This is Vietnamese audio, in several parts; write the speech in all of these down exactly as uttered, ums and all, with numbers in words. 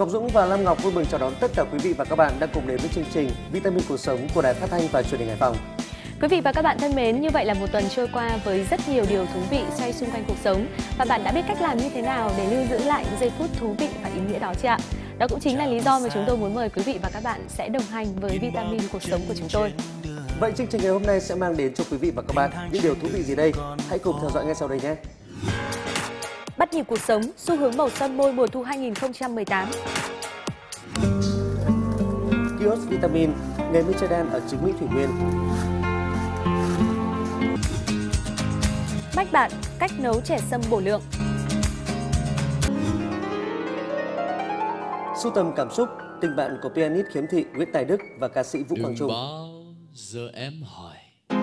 Ngọc Dũng và Lam Ngọc vui mừng chào đón tất cả quý vị và các bạn đang cùng đến với chương trình Vitamin Cuộc Sống của Đài Phát thanh và Truyền hình Hải Phòng. Quý vị và các bạn thân mến, như vậy là một tuần trôi qua với rất nhiều điều thú vị xoay xung quanh cuộc sống. Và bạn đã biết cách làm như thế nào để lưu giữ lại những giây phút thú vị và ý nghĩa đó chưa ạ? Đó cũng chính là lý do mà chúng tôi muốn mời quý vị và các bạn sẽ đồng hành với Vitamin Cuộc Sống của chúng tôi. Vậy chương trình ngày hôm nay sẽ mang đến cho quý vị và các bạn những điều thú vị gì đây? Hãy cùng theo dõi ngay sau đây nhé! Bắt nhịp cuộc sống, xu hướng màu son môi mùa thu hai nghìn không trăm mười tám. Kiosk Vitamin, nghề nuôi chai đan ở chính Mỹ Thủy Nguyên. Bách bạn, cách nấu chè sâm bổ lượng. Sưu tầm cảm xúc, tình bạn của pianist khiếm thị Nguyễn Tài Đức và ca sĩ Vũ Quang Trung. Đừng bao giờ em hỏi.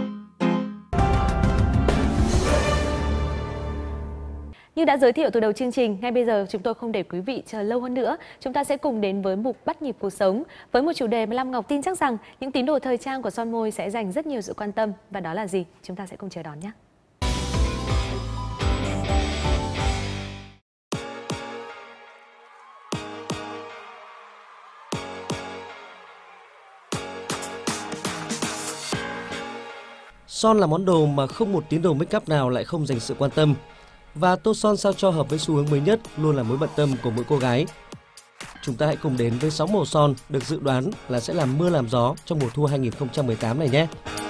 Như đã giới thiệu từ đầu chương trình, ngay bây giờ chúng tôi không để quý vị chờ lâu hơn nữa. Chúng ta sẽ cùng đến với mục Bắt nhịp cuộc sống với một chủ đề mà Lam Ngọc tin chắc rằng những tín đồ thời trang của son môi sẽ dành rất nhiều sự quan tâm. Và đó là gì? Chúng ta sẽ cùng chờ đón nhé! Son là món đồ mà không một tín đồ make up nào lại không dành sự quan tâm. Và tô son sao cho hợp với xu hướng mới nhất luôn là mối bận tâm của mỗi cô gái. Chúng ta hãy cùng đến với sáu màu son được dự đoán là sẽ làm mưa làm gió trong mùa thu hai nghìn không trăm mười tám này nhé.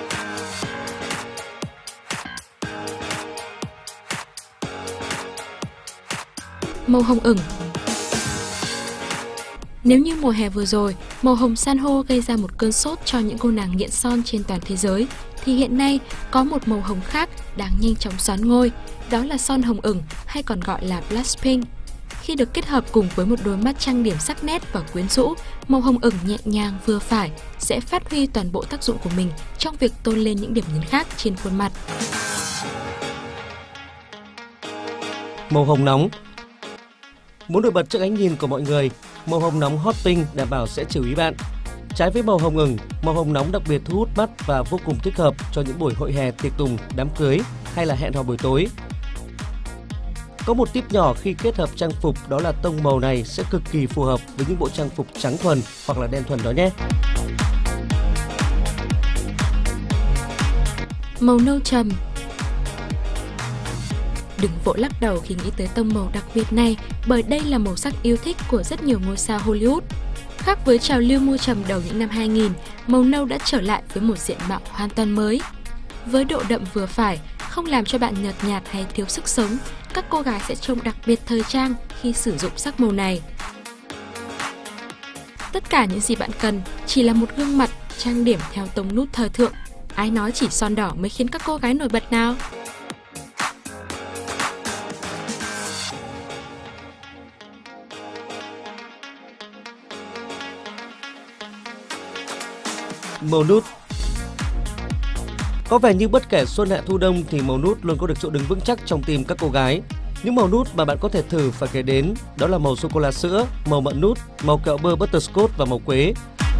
Màu hồng ửng. Nếu như mùa hè vừa rồi, màu hồng san hô gây ra một cơn sốt cho những cô nàng nghiện son trên toàn thế giới, thì hiện nay có một màu hồng khác đang nhanh chóng xoán ngôi, đó là son hồng ửng hay còn gọi là Blackpink. Khi được kết hợp cùng với một đôi mắt trang điểm sắc nét và quyến rũ, màu hồng ửng nhẹ nhàng vừa phải sẽ phát huy toàn bộ tác dụng của mình trong việc tôn lên những điểm nhấn khác trên khuôn mặt. Màu hồng nóng. Muốn nổi bật trước ánh nhìn của mọi người, màu hồng nóng hot pink đảm bảo sẽ chiều ý bạn. Trái với màu hồng ửng, màu hồng nóng đặc biệt thu hút mắt và vô cùng thích hợp cho những buổi hội hè, tiệc tùng, đám cưới hay là hẹn hò buổi tối. Có một tip nhỏ khi kết hợp trang phục, đó là tông màu này sẽ cực kỳ phù hợp với những bộ trang phục trắng thuần hoặc là đen thuần đó nhé. Màu nâu trầm. Đừng vội lắc đầu khi nghĩ tới tông màu đặc biệt này, bởi đây là màu sắc yêu thích của rất nhiều ngôi sao Hollywood. Khác với trào lưu mua trầm đầu những năm hai nghìn, màu nâu đã trở lại với một diện mạo hoàn toàn mới. Với độ đậm vừa phải, không làm cho bạn nhợt nhạt hay thiếu sức sống, các cô gái sẽ trông đặc biệt thời trang khi sử dụng sắc màu này. Tất cả những gì bạn cần chỉ là một gương mặt trang điểm theo tông nút thời thượng. Ai nói chỉ son đỏ mới khiến các cô gái nổi bật nào? Màu nút. Có vẻ như bất kể xuân hạ thu đông thì màu nút luôn có được chỗ đứng vững chắc trong tim các cô gái. Những màu nút mà bạn có thể thử phải kể đến đó là màu sô cô la sữa, màu mận nút, màu kẹo bơ butterscotch và màu quế.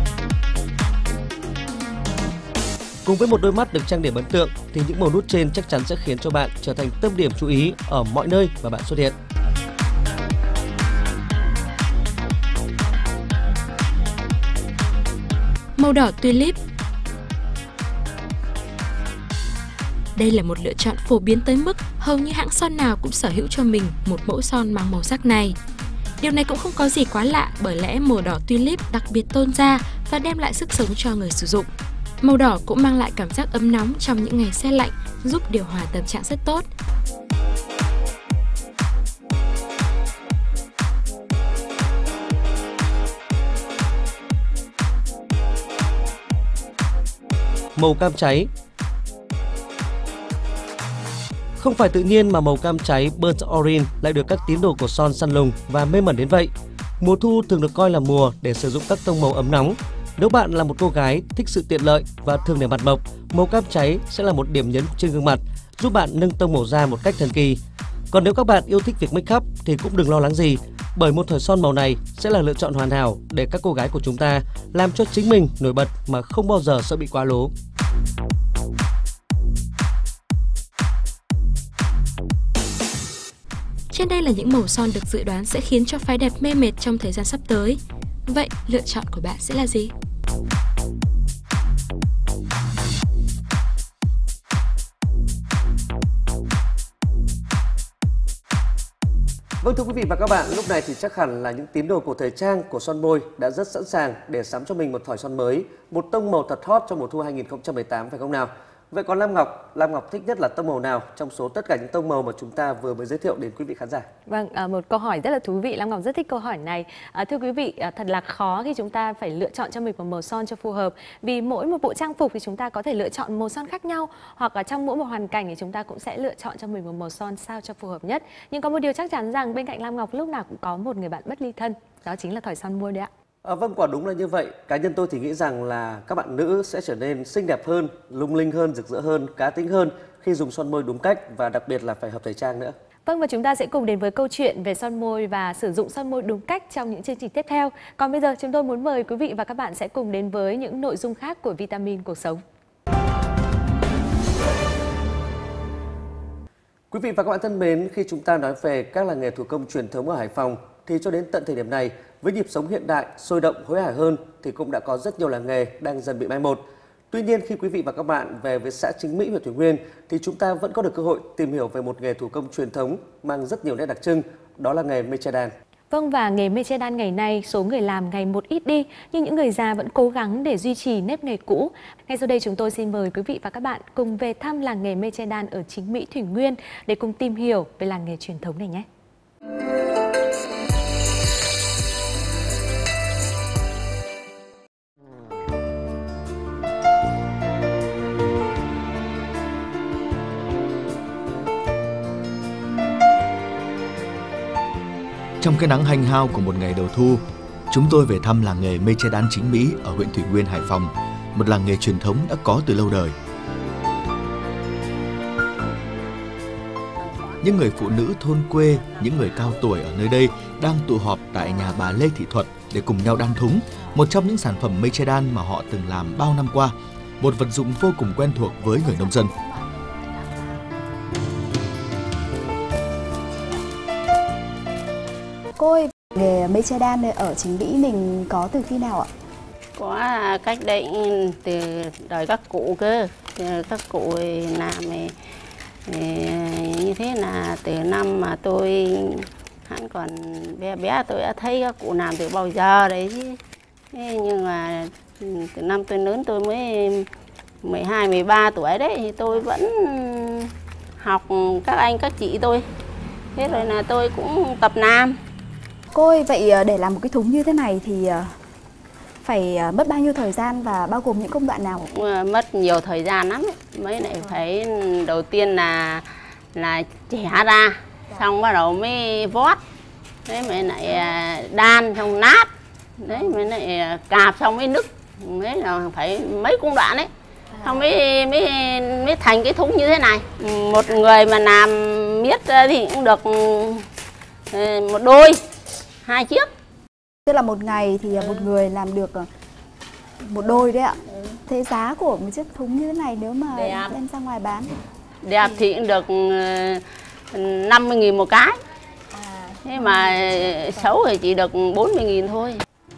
Cùng với một đôi mắt được trang điểm ấn tượng thì những màu nút trên chắc chắn sẽ khiến cho bạn trở thành tâm điểm chú ý ở mọi nơi mà bạn xuất hiện. Màu đỏ tulip. Đây là một lựa chọn phổ biến tới mức hầu như hãng son nào cũng sở hữu cho mình một mẫu son mang màu sắc này. Điều này cũng không có gì quá lạ, bởi lẽ màu đỏ tulip đặc biệt tôn da và đem lại sức sống cho người sử dụng. Màu đỏ cũng mang lại cảm giác ấm nóng trong những ngày se lạnh, giúp điều hòa tâm trạng rất tốt. Màu cam cháy. Không phải tự nhiên mà màu cam cháy burnt orange lại được các tín đồ của son săn lùng và mê mẩn đến vậy. Mùa thu thường được coi là mùa để sử dụng các tông màu ấm nóng. Nếu bạn là một cô gái thích sự tiện lợi và thường để mặt mộc, màu cam cháy sẽ là một điểm nhấn trên gương mặt, giúp bạn nâng tông màu da một cách thần kỳ. Còn nếu các bạn yêu thích việc make up thì cũng đừng lo lắng gì, bởi một thỏi son màu này sẽ là lựa chọn hoàn hảo để các cô gái của chúng ta làm cho chính mình nổi bật mà không bao giờ sợ bị quá lố. Trên đây là những màu son được dự đoán sẽ khiến cho phái đẹp mê mệt trong thời gian sắp tới. Vậy lựa chọn của bạn sẽ là gì? Vâng, thưa quý vị và các bạn, lúc này thì chắc hẳn là những tín đồ của thời trang, của son môi đã rất sẵn sàng để sắm cho mình một thỏi son mới, một tông màu thật hot trong mùa thu hai nghìn không trăm mười tám phải không nào? Vậy còn Lam Ngọc, Lam Ngọc thích nhất là tông màu nào trong số tất cả những tông màu mà chúng ta vừa mới giới thiệu đến quý vị khán giả? Vâng, một câu hỏi rất là thú vị. Lam Ngọc rất thích câu hỏi này. À, thưa quý vị, thật là khó khi chúng ta phải lựa chọn cho mình một màu son cho phù hợp. Vì mỗi một bộ trang phục thì chúng ta có thể lựa chọn màu son khác nhau, hoặc là trong mỗi một hoàn cảnh thì chúng ta cũng sẽ lựa chọn cho mình một màu son sao cho phù hợp nhất. Nhưng có một điều chắc chắn rằng bên cạnh Lam Ngọc lúc nào cũng có một người bạn bất ly thân, đó chính là thỏi son môi đấy ạ. À, vâng, quả đúng là như vậy. Cá nhân tôi thì nghĩ rằng là các bạn nữ sẽ trở nên xinh đẹp hơn, lung linh hơn, rực rỡ hơn, cá tính hơn khi dùng son môi đúng cách, và đặc biệt là phải hợp thời trang nữa. Vâng, và chúng ta sẽ cùng đến với câu chuyện về son môi và sử dụng son môi đúng cách trong những chương trình tiếp theo. Còn bây giờ chúng tôi muốn mời quý vị và các bạn sẽ cùng đến với những nội dung khác của Vitamin Cuộc Sống. Quý vị và các bạn thân mến, khi chúng ta nói về các làng nghề thủ công truyền thống ở Hải Phòng thì cho đến tận thời điểm này, với nhịp sống hiện đại, sôi động, hối hả hơn thì cũng đã có rất nhiều làng nghề đang dần bị mai một. Tuy nhiên, khi quý vị và các bạn về với xã Chính Mỹ, huyện Thủy Nguyên thì chúng ta vẫn có được cơ hội tìm hiểu về một nghề thủ công truyền thống mang rất nhiều nét đặc trưng, đó là nghề mây che đan. Vâng, và nghề mây che đan ngày nay số người làm ngày một ít đi, nhưng những người già vẫn cố gắng để duy trì nếp nghề cũ. Ngay sau đây chúng tôi xin mời quý vị và các bạn cùng về thăm làng nghề mây che đan ở Chính Mỹ, Thủy Nguyên để cùng tìm hiểu về làng nghề truyền thống này nhé. Trong cái nắng hanh hao của một ngày đầu thu, chúng tôi về thăm làng nghề mây che đan Chính Mỹ ở huyện Thủy Nguyên, Hải Phòng, một làng nghề truyền thống đã có từ lâu đời. Những người phụ nữ thôn quê, những người cao tuổi ở nơi đây đang tụ họp tại nhà bà Lê Thị Thuật để cùng nhau đan thúng, một trong những sản phẩm mây che đan mà họ từng làm bao năm qua, một vật dụng vô cùng quen thuộc với người nông dân. Cô ơi, nghề mây che đan này ở Chính Mỹ mình có từ khi nào ạ? Có cách đây từ đời các cụ cơ, các cụ làm như thế là từ năm mà tôi hẳn còn bé bé tôi đã thấy các cụ làm từ bao giờ đấy chứ. Nhưng mà từ năm tôi lớn tôi mới mười hai, mười ba tuổi đấy thì tôi vẫn học các anh các chị tôi. Thế rồi là tôi cũng tập làm. Cô ơi, vậy để làm một cái thúng như thế này thì phải mất bao nhiêu thời gian và bao gồm những công đoạn nào? Mất nhiều thời gian lắm. Mấy lại phải đầu tiên là là chẻ ra, xong bắt đầu mới vót, đấy mới lại đan xong nát, đấy mới lại cạp xong mới nức, đấy là phải mấy công đoạn đấy. Xong mới mới mới thành cái thúng như thế này. Một người mà làm miết thì cũng được một đôi, hai chiếc. Tức là một ngày thì một người làm được một đôi đấy ạ. Thế giá của một chiếc thúng như thế này nếu mà đẹp, đem ra ngoài bán? Đẹp thì cũng được năm mươi nghìn một cái. Thế mà xấu thì chỉ được bốn mươi nghìn thôi.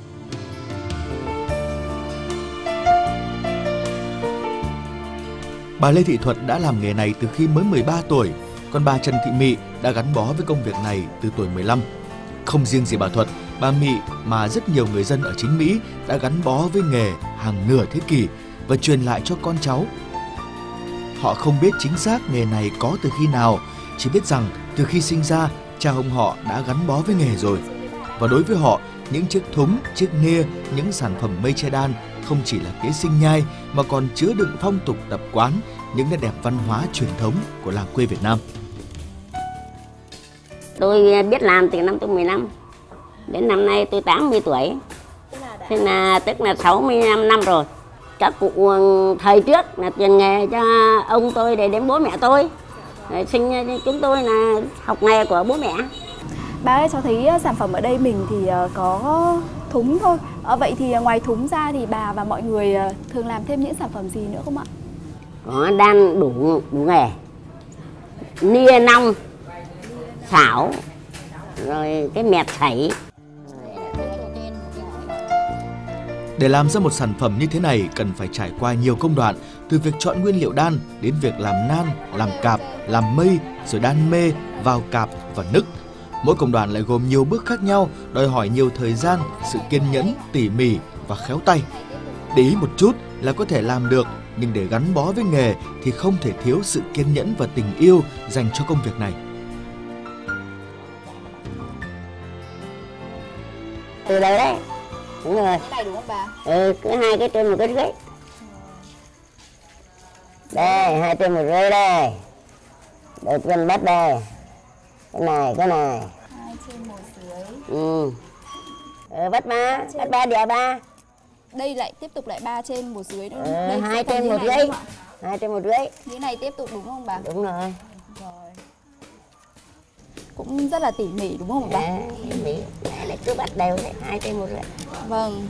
Bà Lê Thị Thuật đã làm nghề này từ khi mới mười ba tuổi, còn bà Trần Thị Mị đã gắn bó với công việc này từ tuổi mười lăm. Không riêng gì bà Thuật, bà Mị mà rất nhiều người dân ở Chính Mỹ đã gắn bó với nghề hàng nửa thế kỷ và truyền lại cho con cháu. Họ không biết chính xác nghề này có từ khi nào, chỉ biết rằng từ khi sinh ra, cha ông họ đã gắn bó với nghề rồi. Và đối với họ, những chiếc thúng, chiếc nia, những sản phẩm mây che đan không chỉ là kế sinh nhai mà còn chứa đựng phong tục tập quán, những nét đẹp văn hóa truyền thống của làng quê Việt Nam. Tôi biết làm từ năm tôi mười lăm, đến năm nay tôi tám mươi tuổi, thế là tức là sáu mươi lăm năm rồi. Các cụ thời trước là truyền nghề cho ông tôi để đến bố mẹ tôi, sinh chúng tôi là học nghề của bố mẹ. Bà ơi, cháu thấy sản phẩm ở đây mình thì có thúng thôi. Vậy thì ngoài thúng ra thì bà và mọi người thường làm thêm những sản phẩm gì nữa không ạ? Có đan đủ đủ nghề, nia nong, xảo, rồi cái mẹt sảy. Để làm ra một sản phẩm như thế này cần phải trải qua nhiều công đoạn, từ việc chọn nguyên liệu đan đến việc làm nan, làm cạp, làm mây, rồi đan mê, vào cạp và nức. Mỗi công đoạn lại gồm nhiều bước khác nhau, đòi hỏi nhiều thời gian, sự kiên nhẫn, tỉ mỉ và khéo tay. Để ý một chút là có thể làm được, nhưng để gắn bó với nghề thì không thể thiếu sự kiên nhẫn và tình yêu dành cho công việc này. Từ đây đấy. Đúng rồi. Cái này đúng không bà? Ừ, cứ hai cái trên một cái rưỡi. Đây, hai trên một rưỡi đây. Đầu tiên bắt đây. Cái này, cái này. Hai trên một dưới. Ừ. Ừ, bắt ba, bắt ba đĩa ba. Đây lại tiếp tục lại ba trên một dưới nữa. Ừ, Đây hai sẽ trên như một này rưỡi. đúng không ạ? Hai trên một rưỡi. Như này tiếp tục đúng không bà? Đúng rồi. Rồi. Cũng rất là tỉ mỉ đúng không bà? Đấy, tỉ mỉ. Này lại cứ bắt đều đấy, hai trên một rưỡi. Vâng.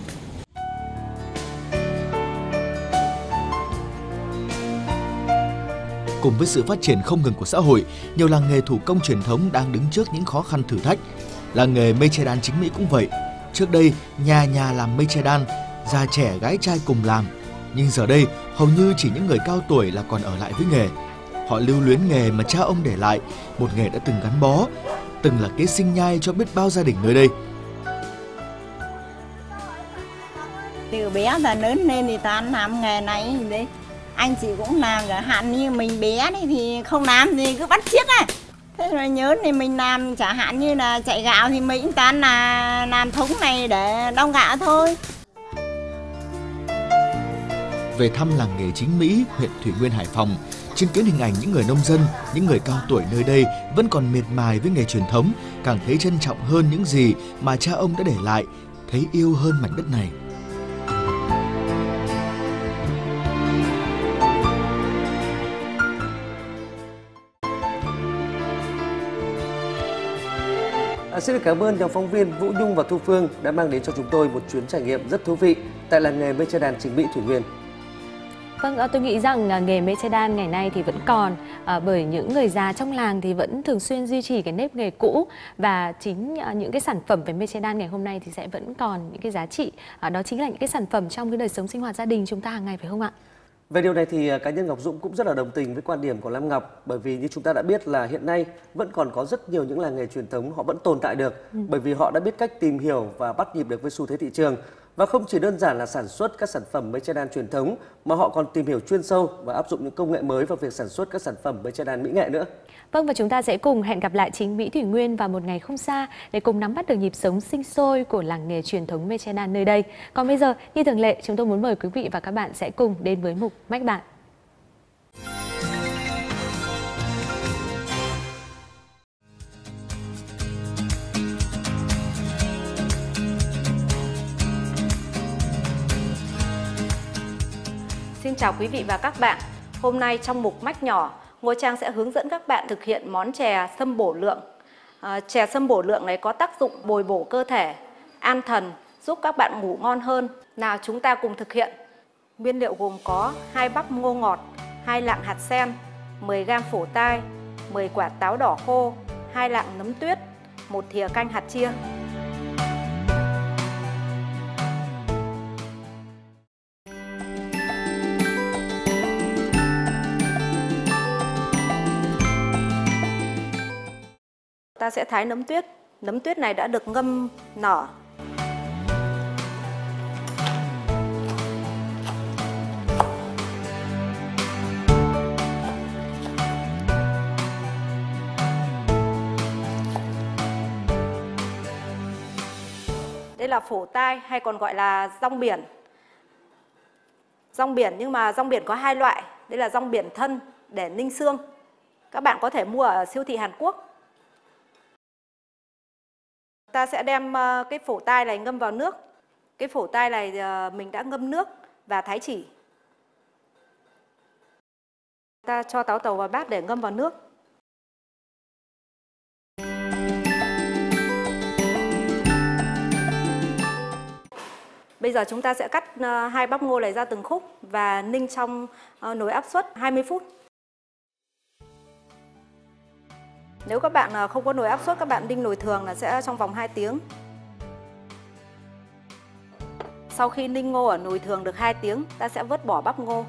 Cùng với sự phát triển không ngừng của xã hội, nhiều làng nghề thủ công truyền thống đang đứng trước những khó khăn thử thách. Làng nghề mây che đan Chính Mỹ cũng vậy. Trước đây, nhà nhà làm mây che đan, già trẻ gái trai cùng làm. Nhưng giờ đây, hầu như chỉ những người cao tuổi là còn ở lại với nghề. Họ lưu luyến nghề mà cha ông để lại, một nghề đã từng gắn bó, từng là kế sinh nhai cho biết bao gia đình nơi đây. Từ bé giờ lớn lên thì toàn làm nghề này đấy. Anh chị cũng làm, chẳng hạn như mình bé đấy thì không làm gì cứ bắt chiếc à. Thế rồi nhớ thì mình làm chẳng hạn như là chạy gạo thì mình cũng toàn là làm thúng này để đong gạo thôi. Về thăm làng nghề Chính Mỹ, huyện Thủy Nguyên, Hải Phòng, chứng kiến hình ảnh những người nông dân, những người cao tuổi nơi đây vẫn còn miệt mài với nghề truyền thống, càng thấy trân trọng hơn những gì mà cha ông đã để lại, thấy yêu hơn mảnh đất này. À, xin được cảm ơn nhóm phóng viên Vũ Nhung và Thu Phương đã mang đến cho chúng tôi một chuyến trải nghiệm rất thú vị tại làng nghề mây che đan Chính Mỹ, Thủy Nguyên. Vâng, tôi nghĩ rằng nghề mây che đan ngày nay thì vẫn còn, à, bởi những người già trong làng thì vẫn thường xuyên duy trì cái nếp nghề cũ, và chính những cái sản phẩm về mây che đan ngày hôm nay thì sẽ vẫn còn những cái giá trị, à, đó chính là những cái sản phẩm trong cái đời sống sinh hoạt gia đình chúng ta hàng ngày, phải không ạ? Về điều này thì cá nhân Ngọc Dũng cũng rất là đồng tình với quan điểm của Lam Ngọc, bởi vì như chúng ta đã biết là hiện nay vẫn còn có rất nhiều những làng nghề truyền thống họ vẫn tồn tại được, ừ. bởi vì họ đã biết cách tìm hiểu và bắt nhịp được với xu thế thị trường. Và không chỉ đơn giản là sản xuất các sản phẩm mây che đan truyền thống mà họ còn tìm hiểu chuyên sâu và áp dụng những công nghệ mới vào việc sản xuất các sản phẩm mây che đan mỹ nghệ nữa. Vâng, và chúng ta sẽ cùng hẹn gặp lại Chính Mỹ, Thủy Nguyên vào một ngày không xa để cùng nắm bắt được nhịp sống sinh sôi của làng nghề truyền thống mây che đan nơi đây. Còn bây giờ, như thường lệ, chúng tôi muốn mời quý vị và các bạn sẽ cùng đến với mục Mách Bạn. Xin chào quý vị và các bạn. Hôm nay trong mục Mách Nhỏ, Ngô Trang sẽ hướng dẫn các bạn thực hiện món chè sâm bổ lượng. À, chè sâm bổ lượng này có tác dụng bồi bổ cơ thể, an thần, giúp các bạn ngủ ngon hơn. Nào chúng ta cùng thực hiện. Nguyên liệu gồm có hai bắp ngô ngọt, hai lạng hạt sen, mười gam phổ tai, mười quả táo đỏ khô, hai lạng nấm tuyết, một thìa canh hạt chia. Ta sẽ thái nấm tuyết. Nấm tuyết này đã được ngâm nở. Đây là phổ tai hay còn gọi là rong biển. Rong biển nhưng mà rong biển có hai loại. Đây là rong biển thân để ninh xương. Các bạn có thể mua ở siêu thị Hàn Quốc. Ta sẽ đem cái phổ tai này ngâm vào nước. Cái phổ tai này mình đã ngâm nước và thái chỉ. Ta cho táo tàu vào bát để ngâm vào nước. Bây giờ chúng ta sẽ cắt hai bắp ngô này ra từng khúc và ninh trong nồi áp suất hai mươi phút. Nếu các bạn không có nồi áp suất, các bạn đinh nồi thường là sẽ trong vòng hai tiếng. Sau khi ninh ngô ở nồi thường được hai tiếng, ta sẽ vớt bỏ bắp ngô.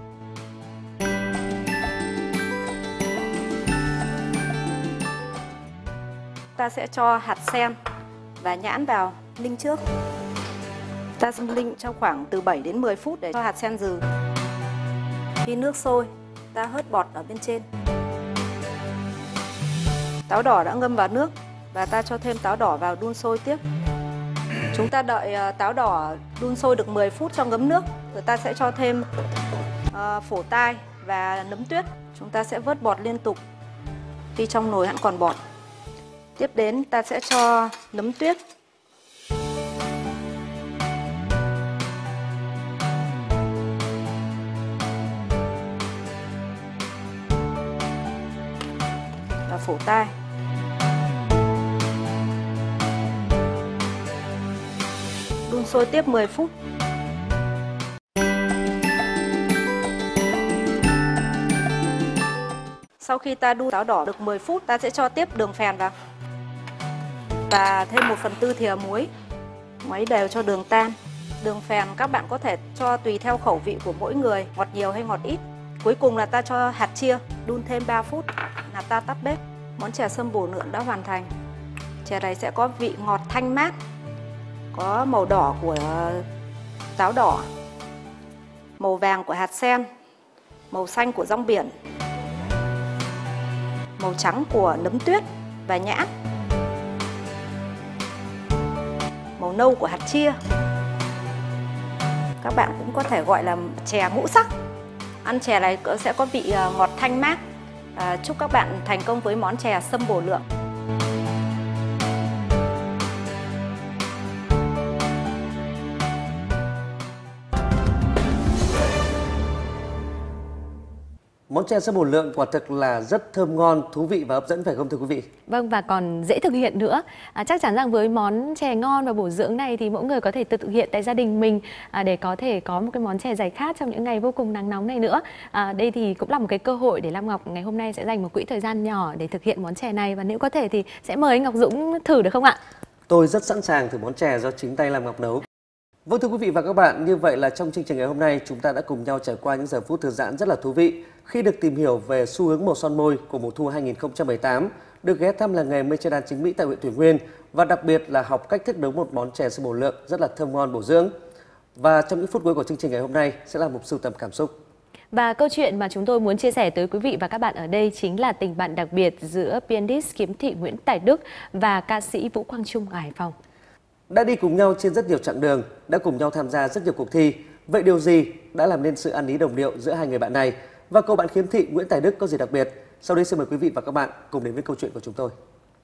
Ta sẽ cho hạt sen và nhãn vào ninh trước. Ta sẽ ninh trong khoảng từ bảy đến mười phút để cho hạt sen dừ. Khi nước sôi, ta hớt bọt ở bên trên. Táo đỏ đã ngâm vào nước và ta cho thêm táo đỏ vào đun sôi tiếp. Chúng ta đợi táo đỏ đun sôi được mười phút cho ngấm nước, rồi ta sẽ cho thêm uh, phổ tai và nấm tuyết. Chúng ta sẽ vớt bọt liên tục khi trong nồi hẵng còn bọt. Tiếp đến ta sẽ cho nấm tuyết. Và phổ tai. Đun sôi tiếp mười phút. Sau khi ta đun táo đỏ được mười phút, ta sẽ cho tiếp đường phèn vào. Và thêm một phần tư thìa muối. Khuấy đều cho đường tan. Đường phèn các bạn có thể cho tùy theo khẩu vị của mỗi người, ngọt nhiều hay ngọt ít. Cuối cùng là ta cho hạt chia, đun thêm ba phút là ta tắt bếp. Món chè sâm bổ lượn đã hoàn thành. Chè này sẽ có vị ngọt thanh mát, có màu đỏ của táo đỏ, màu vàng của hạt sen, màu xanh của rong biển, màu trắng của nấm tuyết và nhãn, màu nâu của hạt chia. Các bạn cũng có thể gọi là chè ngũ sắc. Ăn chè này sẽ có vị ngọt thanh mát. À, chúc các bạn thành công với món chè sâm bổ lượn. Món chè sâm bổ lượn quả thực là rất thơm ngon, thú vị và hấp dẫn phải không thưa quý vị? Vâng, và còn dễ thực hiện nữa. À, chắc chắn rằng với món chè ngon và bổ dưỡng này thì mỗi người có thể tự thực hiện tại gia đình mình à, để có thể có một cái món chè giải khát trong những ngày vô cùng nắng nóng này nữa. À, đây thì cũng là một cái cơ hội để Lam Ngọc ngày hôm nay sẽ dành một quỹ thời gian nhỏ để thực hiện món chè này, và nếu có thể thì sẽ mời anh Ngọc Dũng thử được không ạ? Tôi rất sẵn sàng thử món chè do chính tay Lam Ngọc nấu. Vâng thưa quý vị và các bạn, như vậy là trong chương trình ngày hôm nay chúng ta đã cùng nhau trải qua những giờ phút thư giãn rất là thú vị khi được tìm hiểu về xu hướng màu son môi của mùa thu hai nghìn không trăm mười tám, được ghé thăm làng nghề mây che đan chính Mỹ tại huyện Thủy Nguyên và đặc biệt là học cách thức nấu một món chè sâm bổ lượn rất là thơm ngon bổ dưỡng. Và trong những phút cuối của chương trình ngày hôm nay sẽ là một sưu tầm cảm xúc. Và câu chuyện mà chúng tôi muốn chia sẻ tới quý vị và các bạn ở đây chính là tình bạn đặc biệt giữa pianist kiếm thị Nguyễn Tài Đức và ca sĩ Vũ Quang Trung ở Hải Phòng. Đã đi cùng nhau trên rất nhiều chặng đường, đã cùng nhau tham gia rất nhiều cuộc thi. Vậy điều gì đã làm nên sự ăn ý đồng điệu giữa hai người bạn này? Và cậu bạn khiếm thị Nguyễn Tài Đức có gì đặc biệt? Sau đây xin mời quý vị và các bạn cùng đến với câu chuyện của chúng tôi.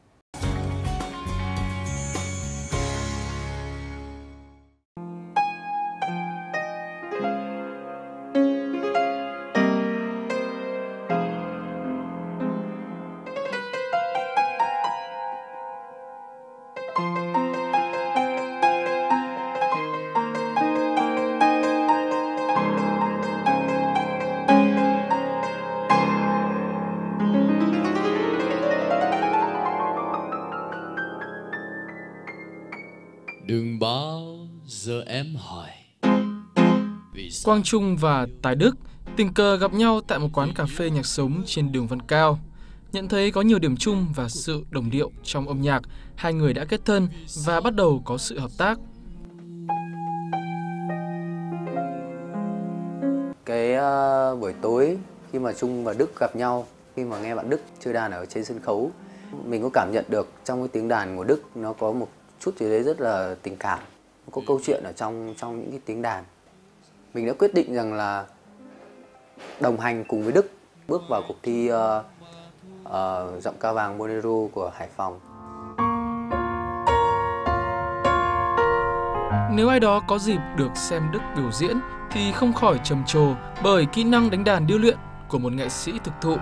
Đừng bao giờ em hỏi. Quang Trung và Tài Đức tình cờ gặp nhau tại một quán cà phê nhạc sống trên đường Văn Cao. Nhận thấy có nhiều điểm chung và sự đồng điệu trong âm nhạc, hai người đã kết thân và bắt đầu có sự hợp tác. Cái uh, buổi tối khi mà Trung và Đức gặp nhau, khi mà nghe bạn Đức chơi đàn ở trên sân khấu, mình có cảm nhận được trong cái tiếng đàn của Đức nó có một chút gì đấy rất là tình cảm, có câu chuyện ở trong trong những cái tiếng đàn. Mình đã quyết định rằng là đồng hành cùng với Đức bước vào cuộc thi uh, uh, giọng ca vàng Bolero của Hải Phòng. Nếu ai đó có dịp được xem Đức biểu diễn thì không khỏi trầm trồ bởi kỹ năng đánh đàn điêu luyện của một nghệ sĩ thực thụ.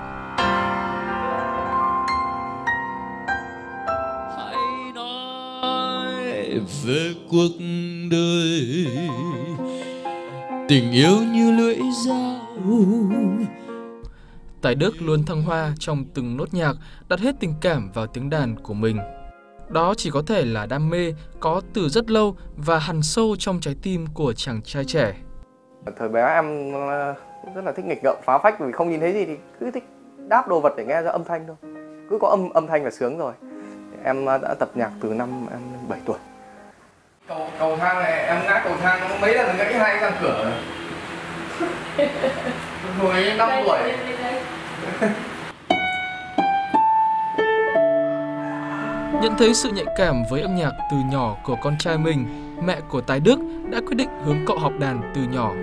Về cuộc đời, tình yêu như lưỡi dao. Tài Đức luôn thăng hoa trong từng nốt nhạc, đặt hết tình cảm vào tiếng đàn của mình. Đó chỉ có thể là đam mê có từ rất lâu và hằn sâu trong trái tim của chàng trai trẻ. Thời bé em rất là thích nghịch ngợm phá phách, vì không nhìn thấy gì thì cứ thích đáp đồ vật để nghe ra âm thanh thôi. Cứ có âm âm thanh là sướng rồi. Em đã tập nhạc từ năm em bảy tuổi. Cầu, cầu thang này, em ngã cầu thang mấy lần gãy hai răng cửa. Hồi năm tuổi. Nhận thấy sự nhạy cảm với âm nhạc từ nhỏ của con trai mình, mẹ của Tài Đức đã quyết định hướng cậu học đàn từ nhỏ.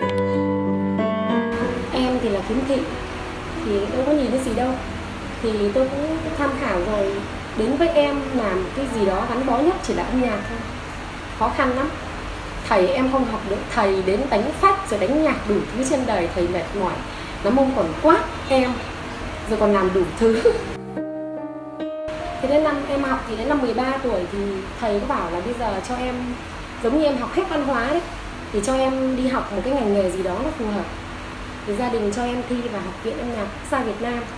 Em thì là khiếm thị, thì đâu có nhìn thấy gì đâu. Thì tôi cũng tham khảo rồi, đến với em làm cái gì đó gắn bó nhất chỉ là âm nhạc thôi. Khó khăn lắm. Thầy em không học được, thầy đến đánh phách rồi đánh nhạc đủ thứ trên đời, thầy mệt mỏi. Nó mông còn quát em, rồi còn làm đủ thứ. Thế đến năm em học thì đến năm mười ba tuổi thì thầy có bảo là bây giờ cho em, giống như em học hết văn hóa đấy, thì cho em đi học một cái ngành nghề gì đó nó phù hợp. Thì gia đình cho em thi vào Học viện Âm nhạc Quốc gia Việt Nam.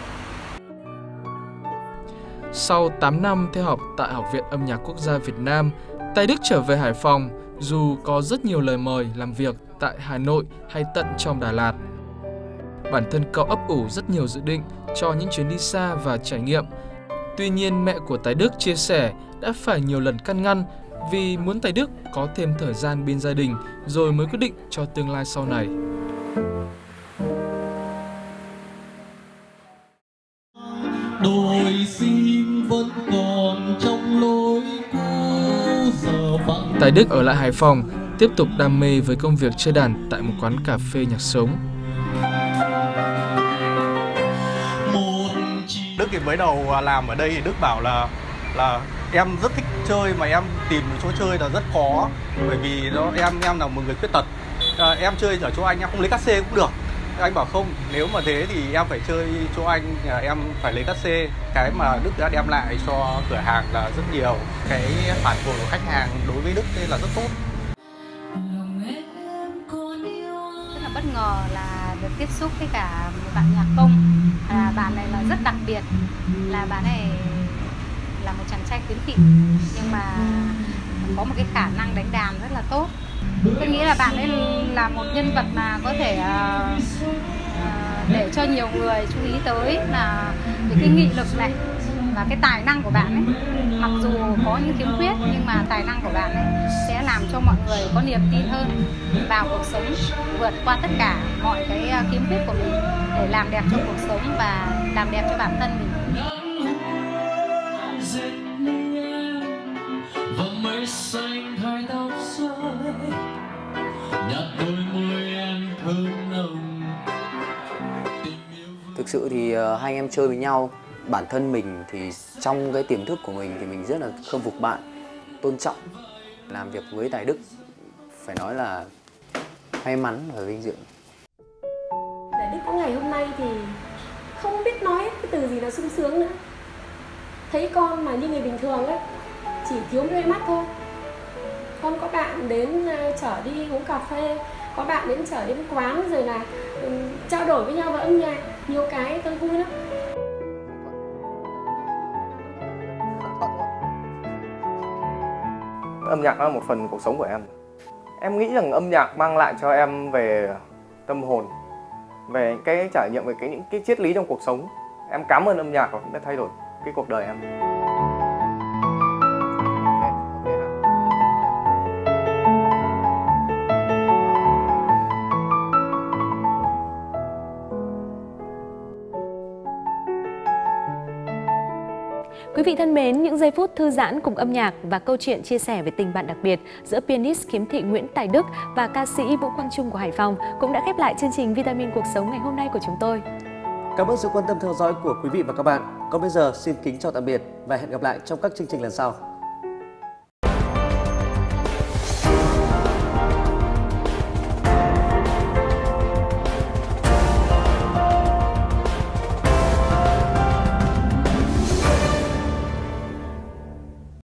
Sau tám năm theo học tại Học viện Âm nhạc Quốc gia Việt Nam, Tài Đức trở về Hải Phòng dù có rất nhiều lời mời làm việc tại Hà Nội hay tận trong Đà Lạt. Bản thân cậu ấp ủ rất nhiều dự định cho những chuyến đi xa và trải nghiệm. Tuy nhiên, mẹ của Tài Đức chia sẻ đã phải nhiều lần can ngăn vì muốn Tài Đức có thêm thời gian bên gia đình rồi mới quyết định cho tương lai sau này. Đôi sim vẫn còn trong lối cũ giờ vắng. Tài Đức ở lại Hải Phòng, tiếp tục đam mê với công việc chơi đàn tại một quán cà phê nhạc sống. Đức thì mới đầu làm ở đây thì Đức bảo là là em rất thích chơi mà em tìm một chỗ chơi là rất khó, bởi vì đó em em là một người khuyết tật, à, em chơi ở chỗ anh em không lấy cát xê cũng được. Anh bảo không, nếu mà thế thì em phải chơi chỗ anh, em phải lấy cát xê. Cái mà Đức đã đem lại cho cửa hàng là rất nhiều, cái phản hồi của khách hàng đối với Đức đây là rất tốt. Rất là bất ngờ là được tiếp xúc với cả một bạn nhạc công. À, bạn này là rất đặc biệt, là bạn này là một chàng trai khiếm thị nhưng mà có một cái khả năng đánh đàn rất là tốt. Tôi nghĩ là bạn ấy là một nhân vật mà có thể uh, uh, để cho nhiều người chú ý tới, là về cái nghị lực này và cái tài năng của bạn ấy. Mặc dù có những khiếm khuyết nhưng mà tài năng của bạn ấy sẽ làm cho mọi người có niềm tin hơn vào cuộc sống, vượt qua tất cả mọi cái khiếm khuyết của mình để làm đẹp cho cuộc sống và làm đẹp cho bản thân mình. Thực sự thì uh, hai anh em chơi với nhau, bản thân mình thì trong cái tiềm thức của mình thì mình rất là khâm phục bạn, tôn trọng. Làm việc với Tài Đức phải nói là may mắn và vinh dự. Tài Đức có ngày hôm nay thì không biết nói cái từ gì là sung sướng nữa. Thấy con mà như người bình thường ấy, chỉ thiếu đôi mắt thôi. Con có bạn đến uh, chở đi uống cà phê, có bạn đến chở đến quán, rồi là um, trao đổi với nhau về âm nhạc, nhiều cái tôi vui lắm. Âm nhạc là một phần cuộc sống của em. Em nghĩ rằng âm nhạc mang lại cho em về tâm hồn, về cái trải nghiệm, về cái những cái triết lý trong cuộc sống. Em cảm ơn âm nhạc đã thay đổi cái cuộc đời em. Quý vị thân mến, những giây phút thư giãn cùng âm nhạc và câu chuyện chia sẻ về tình bạn đặc biệt giữa pianist khiếm thị Nguyễn Tài Đức và ca sĩ Vũ Quang Trung của Hải Phòng cũng đã khép lại chương trình Vitamin Cuộc Sống ngày hôm nay của chúng tôi. Cảm ơn sự quan tâm theo dõi của quý vị và các bạn. Còn bây giờ xin kính chào tạm biệt và hẹn gặp lại trong các chương trình lần sau.